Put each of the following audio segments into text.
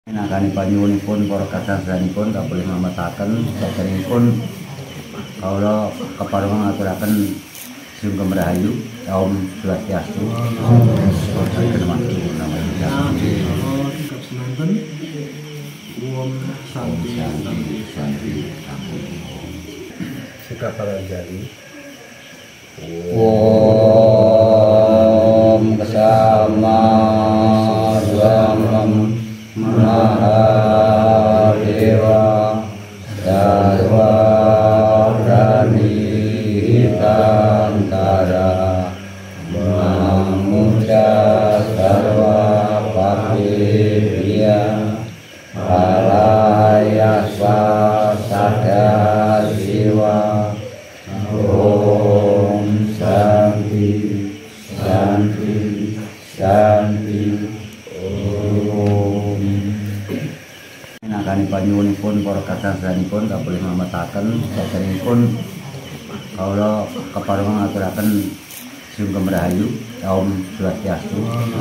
Nakani panyuwunipun para kadhasanipun kapulih mametaken saderengipun kawula kepareng ngaturaken sugeng rahayu Om Swastiastu. Sikap Paranjali. Om Kesama Swamam Mahadewa Sarwa Prani Hitantara Mamuja Sarwa Pakirya Palayaswa Sada Siwa Om Shanti Shanti Shanti. Nakani panyuwunipun para kadhasanipun kapulih mametaken saderengipun kawula kepareng ngaturaken sugeng rahayu Om Swastiastu.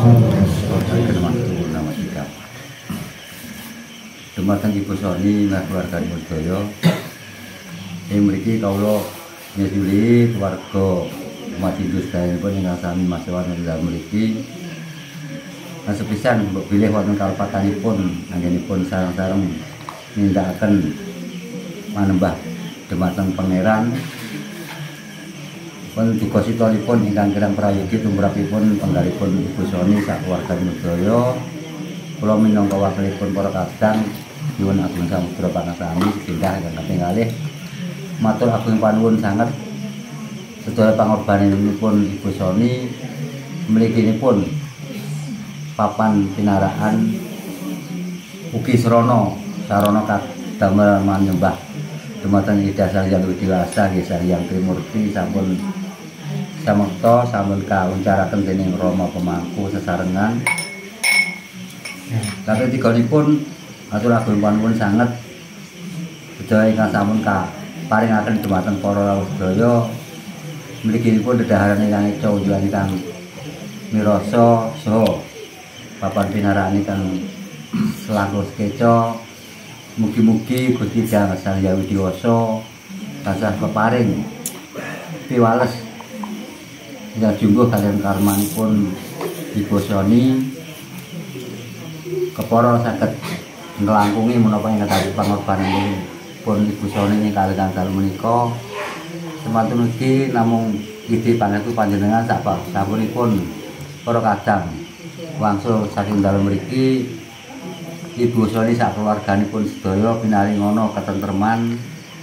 Dumateng Ibu Soni lan keluarganipun sedaya. Ing mriki kawula nyeduli keluarga umat Hindu sedayanipun ingkang sami masawan ing dalem mriki. Sepisan mbok bilih wonten kalpatanipun anggenipun sareng-sareng nindakaken manembah dumateng Pangeran. Pun duka sitanipun ingkang kirang prayogi tumrapipun penggalipun Ibu Soni sak keluarganipun sedaya. Kula minangka wakilipun para kadang nyuwun agung samudra pangasami singgah ingkang kaping kalih. Matur agung panuwun sanget sedaya pangorbanipun Ibu Soni mliginipun papan pinaraan ugi sarana kadamel manembah dumateng Ida Sang Hyang Widiwasa nggih Sang Hyang Trimurti sampun samekta sampun kauncaraken dening Rama pemangku sesarengan. Kakek tiganipun atur agung panuwun sanget sedaya ingkang sampun paringaken dumateng para sedaya mliginipun dedaharan ingkang eca unjukan ingkang mirasa saha papan pinaraan ingkang selangkung sekeca. Mugi-mugi Gusti Sang Hyang Widiwasa tansah peparing piwales ingkang jungguh kaliyan karmanipun Ibu Soni kepara saged nglangkungi menapa ingkang dadi pangorbanipun Ibu Soni ing kaliyan dalem menika. Semantun ugi namung ide pangestu panjenengan sapunipun para kadang wangsul saking dalem mriki Ibu Soni sak keluarganipun sedaya pinaringana katentreman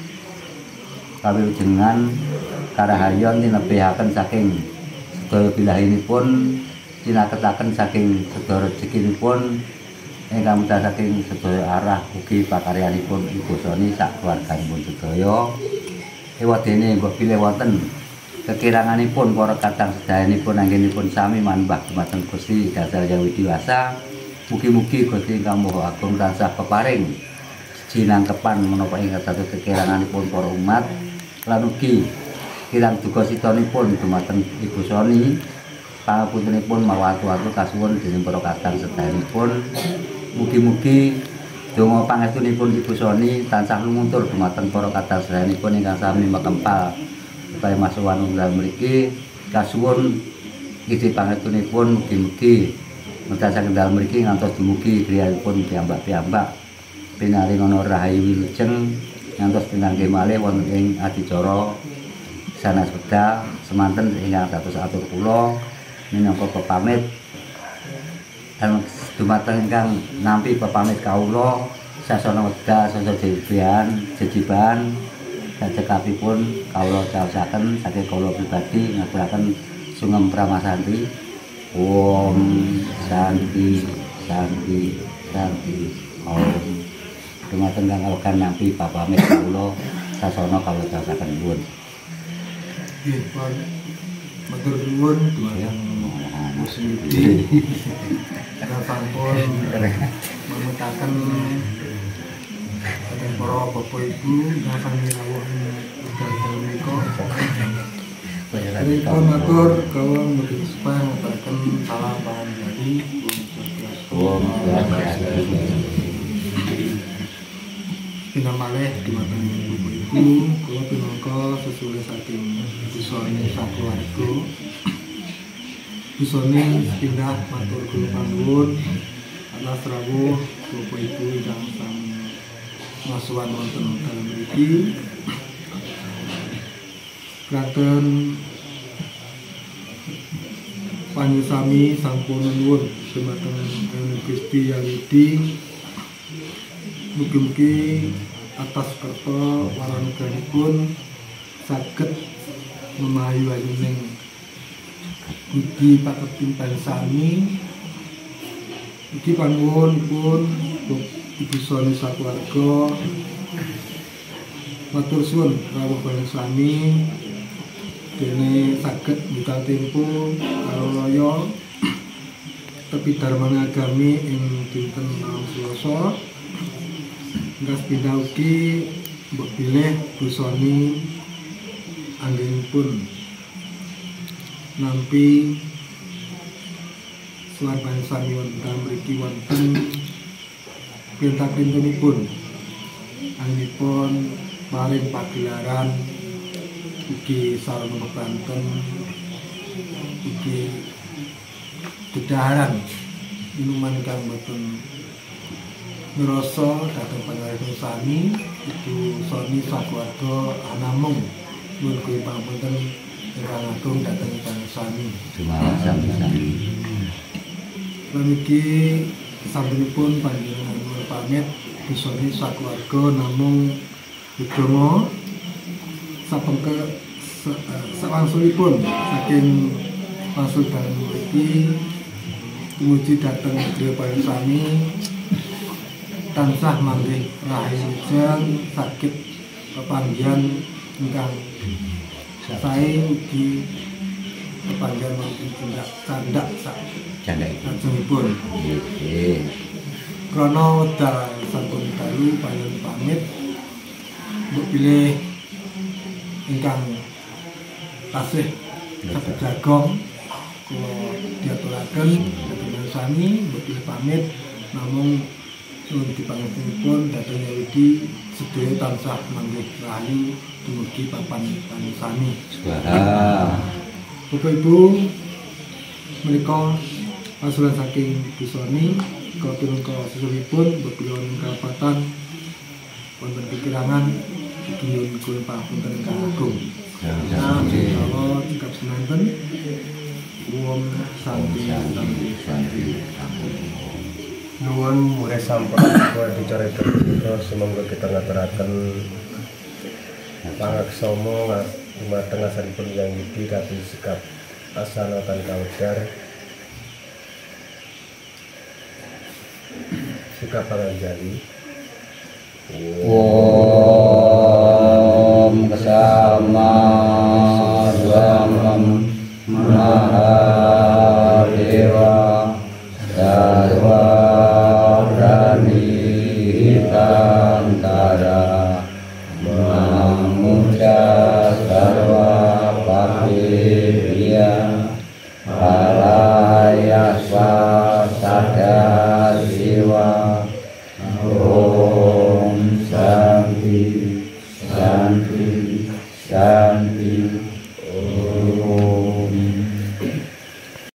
kawilujengan karahayon tinebihaken saking sedaya bilahinipun tinaketaken saking sedaya rezekinipun ingkang medal saking sedaya arah ugi pakaryanipun Ibu Soni sak keluarganipun sedaya. Ewadene mbok pilih wonten kekiranganipun para kadang sedayanipun anggenipun sami manembah dumateng Gusti Sang Hyang Widiwasa. Mugi-mugi Gusti ingkang Maha Agung tansah peparing jinangkepan menapa ingkang dados kekiranganipun para umat lan ugi kirang duka sitanipun dumateng Ibu Soni. Pangapuntenipun mawatu-watu kasuwun dening para kadang sedayanipun. Mugi-mugi donga pangestunipun Ibu Soni tansah lumuntur dumateng para kadang sedayanipun ingkang sami makempal upaya masuwan unggal mriki kasuwun isi pangestunipun mugi-mugi medal saking dalem mriki ngantos dumugi griyanipun piyambak-piyambak pinaringana rahayu wilujeng ngantos pinanggih malih wonten ing adicara sanes wedal semanten ingkang dados atur kula minangka pepamit lan dumateng ingkang nampi pepamit kawula sasana wedal sasa jejiban sajekapipun kawula caosaken saking kawula pribadi ngaturaken sugeng pramasanti. Om Shanti Shanti Shanti Om. Dumateng kang kalkan nampi pepamit kawula sasana kawula caosaken nuwun. Nggih, Pak. Matur nuwun dumateng Gusti. Sampun mamutaken para bapak ibu ingkang rawuh wekdal menika. Kula matur kawula mugi supaya ngataken salam panjenengan. Om Swastiastu. pindah malih dumateng Bapak Ibu kula pinangka sesuai saking busane sakeluarga busane pindah matur kula panuwun atas rawuh Bapak Ibu ingkang sami masuhan wonten dalem mriki kanten panjusami sampun nuwun dumateng Gusti Yahudi mugi-mugi atas kerta waranuganipun saged memayu ayuning ugi paketintan sami ugi panuwunipun Ibu Soni sakeluarga matur suwun rawuh bareng sami dene saged mbukal tempo kalaya tepi darman agami ing dinten malam Selasa ngas pindah ugi mbok bilih Bu Soni anggenipun nampi selaban sami wonten mriki wonten perintah-perintahipun anggenipun paring pagelaran ugi sarana Banten ugi dedaharan minuman kang boten ngrasa dhateng pangawitan sami Ibu Soni sakeluarga namung nuwun kuwi pangapunten ingkang agung dhateng pangawitan sami sami-sami. Niki sampunipun panjenengan pamit Ibu Soni sakeluarga namung udama sapengke sawangsulipun saking wangsul dalem mriki tumuju dhateng negeri Panjenengan sami tansah manggih rahayu wijang sakit pepanggihan ingkang sae ugi pepanggihan wonten tindak candak salajengipun krana wekdal sampun dalu panjenengan pamit mbok bilih ingkang tasih kepejagong kula diaturaken dhateng sami mbok bilih pamit namung nuwun dipangertenipun dhateng Yahudi sedaya tansah manggih rahayu dumugi papan sami. Bapak Ibu menika asuran saking Bu Soni kula pinangka sesuhipun mbok bilih wonten kalapatan wonten kekirangan nyuwun kula pangapunten ingkang agung. Insyaallah cekap semanten Om Santi nuwun murid sampun kula dicaritaken terus semoga kita ngaturaken pangaksama dumateng asalipun Yang Yudi kados sikap asana tan kawedar sikap panganjali.